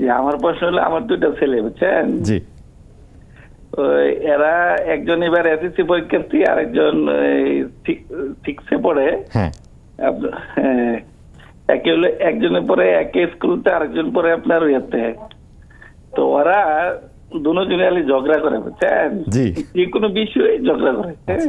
আমার প্রশ্ন হলো, আমার দুইটা ছেলে, বুঝছেন? জি। এরা একজন এবার এসএসসি পরীক্ষার্থী, আরেকজন 6-এ পড়ে। হ্যাঁ। একে হলো একজনের পরে একে স্কুলতে, আরেকজন পরে আপনার ইয়েতে। তো ওরা দুজনে খালি ঝগড়া করে, বুঝছেন? জি। যে কোনো বিষয়ে ঝগড়া করে।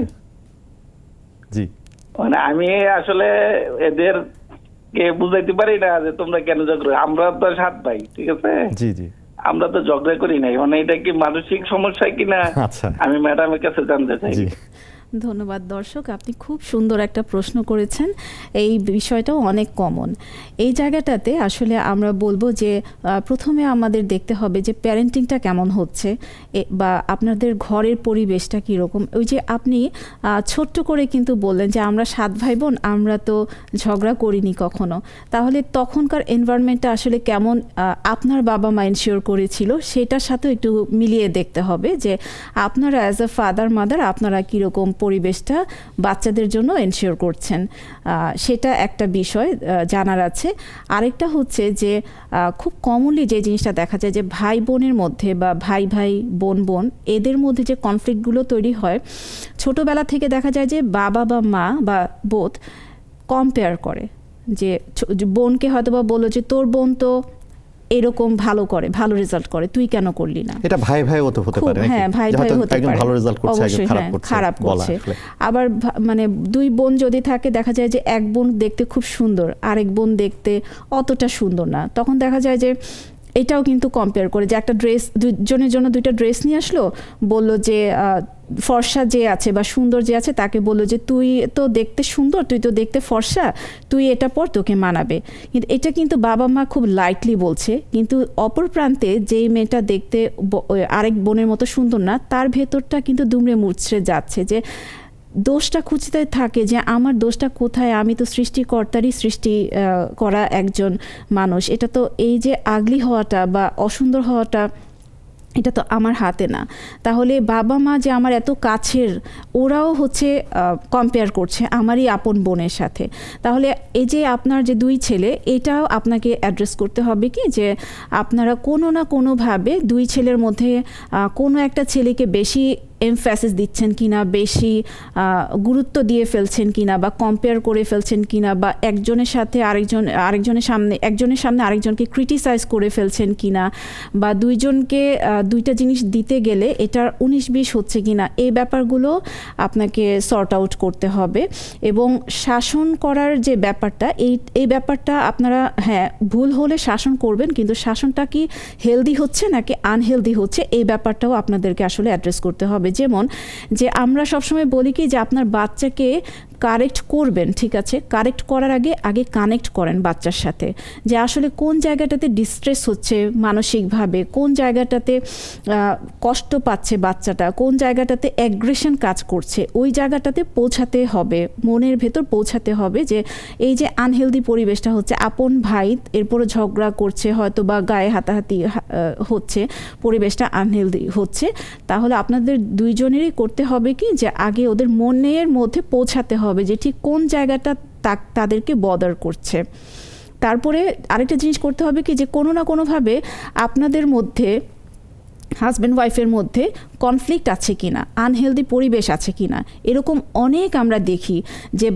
জি। মানে আমি আসলে এদের কে বুঝাইতে পারি না যে তোমরা কেন ঝগড়া। আমরা তো 7 ভাই, ঠিক আছে? জি জি। আমরা তো ঝগড়া করি নাই। মানে এটা কি মানসিক সমস্যা কিনা আমি ম্যাডামের কাছে জানতে চাই। ধন্যবাদ। দর্শক, আপনি খুব সুন্দর একটা প্রশ্ন করেছেন। এই বিষয়টাও অনেক কমন। এই জায়গাটাতে আসলে আমরা বলবো যে প্রথমে আমাদের দেখতে হবে যে প্যারেন্টিংটা কেমন হচ্ছে, বা আপনাদের ঘরের পরিবেশটা কীরকম। ওই যে আপনি ছোট্ট করে কিন্তু বললেন যে আমরা 7 ভাই বোন, আমরা তো ঝগড়া করিনি কখনো। তাহলে তখনকার এনভায়রনমেন্টটা আসলে কেমন আপনার বাবা মা এনশিওর করেছিল, সেটার সাথেও একটু মিলিয়ে দেখতে হবে যে আপনারা অ্যাজ আ ফাদার মাদার আপনারা কীরকম পরিবেশটা বাচ্চাদের জন্য এনশিওর করছেন, সেটা একটা বিষয় জানার আছে। আরেকটা হচ্ছে যে খুব কমনলি যে জিনিসটা দেখা যায় যে ভাই বোনের মধ্যে বা ভাই ভাই বোন বোন এদের মধ্যে যে কনফ্লিক্টগুলো তৈরি হয়, ছোটোবেলা থেকে দেখা যায় যে বাবা বা মা বা বোথ কম্পেয়ার করে, যে বোনকে হয়তো বা বললো যে তোর বোন তো এরকম ভালো করে, ভালো রেজাল্ট করে, তুই কেন করলি না। এটা ভাই ভাই হতে পারে। হ্যাঁ, ভাই ভাই হতে পারে, ভালো রেজাল্ট করছে, অবশ্যই খারাপ করছে। আবার মানে 2 বোন যদি থাকে, দেখা যায় যে এক বোন দেখতে খুব সুন্দর, আরেক বোন দেখতে অতটা সুন্দর না। তখন দেখা যায় যে এটাও কিন্তু কম্পেয়ার করে, যে একটা ড্রেস, দুজনের জন্য 2টা ড্রেস নিয়ে আসলো, বলল যে ফর্সা যে আছে বা সুন্দর যে আছে তাকে বললো যে তুই তো দেখতে সুন্দর, তুই তো দেখতে ফর্সা, তুই এটা পর, তোকে মানাবে। কিন্তু এটা কিন্তু বাবা মা খুব লাইটলি বলছে, কিন্তু অপর প্রান্তে যেই মেয়েটা দেখতে আরেক বোনের মতো সুন্দর না, তার ভেতরটা কিন্তু দুমড়ে মুচড়ে যাচ্ছে, যে দোষটা খুঁজতে থাকে যে আমার দোষটা কোথায়, আমি তো সৃষ্টিকর্তারই সৃষ্টি করা একজন মানুষ। এটা তো এই যে আগলি হওয়াটা বা অসুন্দর হওয়াটা, এটা তো আমার হাতে না। তাহলে বাবা মা যে আমার এত কাছের, ওরাও হচ্ছে কম্পেয়ার করছে আমারই আপন বোনের সাথে। তাহলে এই যে আপনার যে 2 ছেলে, এটাও আপনাকে অ্যাড্রেস করতে হবে কি যে আপনারা কোনো না কোনোভাবে 2 ছেলের মধ্যে কোনো একটা ছেলেকে বেশি এমফ্যাসিস দিচ্ছেন কিনা, বেশি গুরুত্ব দিয়ে ফেলছেন কিনা, বা কম্পেয়ার করে ফেলছেন কিনা, বা একজনের সাথে একজনের সামনে আরেকজনকে ক্রিটিসাইজ করে ফেলছেন কিনা, বা 2 জনকে 2টা জিনিস দিতে গেলে এটার 19-20 হচ্ছে কিনা, এই ব্যাপারগুলো আপনাকে সর্ট আউট করতে হবে। এবং শাসন করার যে ব্যাপারটা, এই ব্যাপারটা আপনারা হ্যাঁ ভুল হলে শাসন করবেন, কিন্তু শাসনটা কি হেলদি হচ্ছে নাকি আনহেলদি হচ্ছে, এই ব্যাপারটাও আপনাদেরকে আসলে অ্যাড্রেস করতে হবে। যেমন যে আমরা সবসময় বলি কি যে আপনার বাচ্চাকে কারেক্ট করবেন, ঠিক আছে, কারেক্ট করার আগে কানেক্ট করেন বাচ্চার সাথে, যে আসলে কোন জায়গাটাতে ডিস্ট্রেস হচ্ছে মানসিকভাবে, কোন জায়গাটাতে কষ্ট পাচ্ছে বাচ্চাটা, কোন জায়গাটাতে অ্যাগ্রেশন কাজ করছে, ওই জায়গাটাতে পৌঁছাতে হবে, মনের ভেতর পৌঁছাতে হবে। যে এই যে আনহেলদি পরিবেশটা হচ্ছে, আপন ভাই এরপরে ঝগড়া করছে, হয়তো বা গায়ে হাতাহাতি হচ্ছে, পরিবেশটা আনহেলদি হচ্ছে, তাহলে আপনাদের 2 জনেরই করতে হবে কি যে আগে ওদের মনের মধ্যে পৌঁছাতে হবে যে ঠিক কোন জায়গাটা তাদেরকে বদার করছে। তারপরে আরেকটা জিনিস করতে হবে কি যে কোনো না কোনোভাবে আপনাদের মধ্যে, হাজব্যান্ড ওয়াইফের মধ্যে কনফ্লিক্ট আছে কিনা, আনহেলদি পরিবেশ আছে কিনা। এরকম অনেক আমরা দেখি যে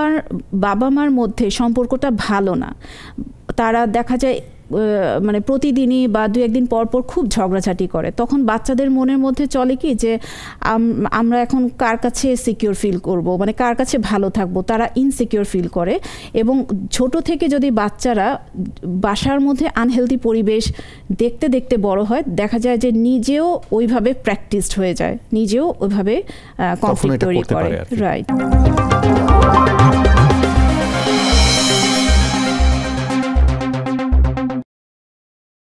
বাবা মার মধ্যে সম্পর্কটা ভালো না, তারা দেখা যায় মানে প্রতিদিনই বা 2-1 দিন পর পর খুব ঝগড়াঝাটি করে। তখন বাচ্চাদের মনের মধ্যে চলে কি যে আমরা এখন কার কাছে সিকিউর ফিল করব, মানে কার কাছে ভালো থাকবো, তারা ইনসিকিউর ফিল করে। এবং ছোট থেকে যদি বাচ্চারা বাসার মধ্যে আনহেলদি পরিবেশ দেখতে দেখতে বড় হয়, দেখা যায় যে নিজেও ওইভাবে প্র্যাকটিসড হয়ে যায়, নিজেও ওইভাবে কনফ্লিক্ট তৈরি করে। রাইট।